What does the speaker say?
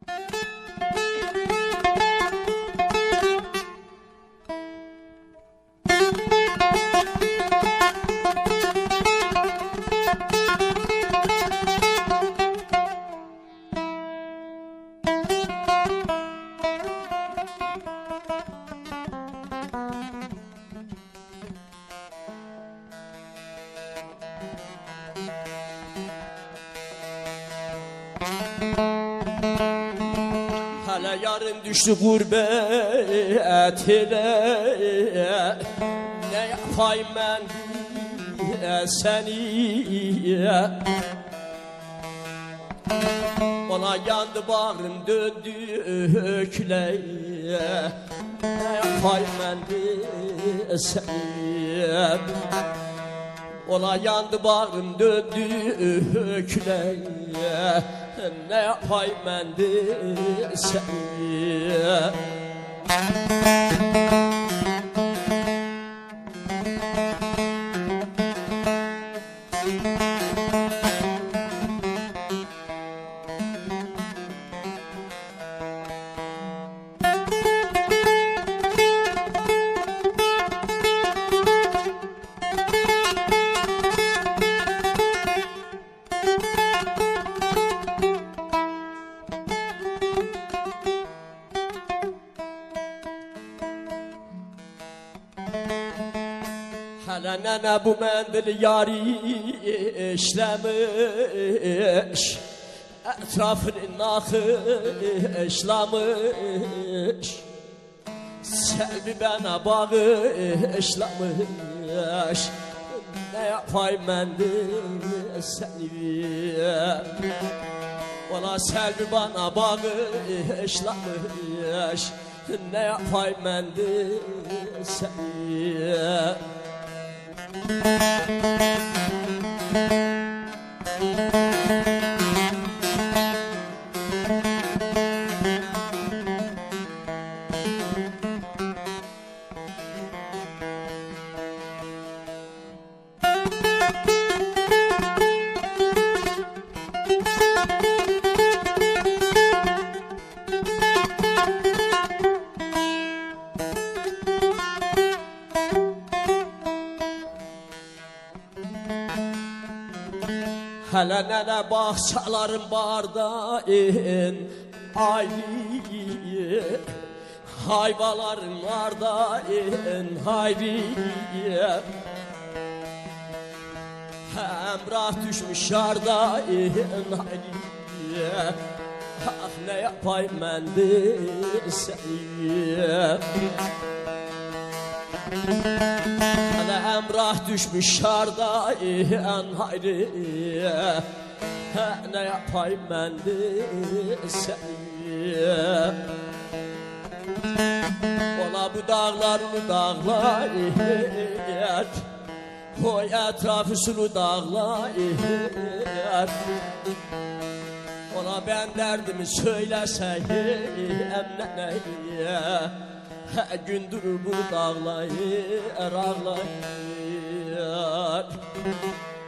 Hele yarın düştü gurbet ile, ne yapayım ben seni? Ona yandı bağrım döndü köle, ne yapayım ben seni? Ona yandı bağrım döndü köle, ne yapayım ben seni? Hele nene bu mendil yari işlemiş, etrafını nakışlamış, selvi bana bağışlamış, ne yapayım mendil seni? Ola selvi bana bağışlamış, ne yapayım mendil seni? Hele nene bahçelerin bardağın ayrı, hayvaların bardağın hayri, hemrah düşmüş yardağın hayri, ah ne yapayım ben seni? Hele emrah düşmüş yardağın hayri, ne yapayım ben seni? Ola bu dağlarını dağlar, o etrafı sulu dağlar, ona ben derdimi söyleseydim ne? Gündür bu dağlar ağlar.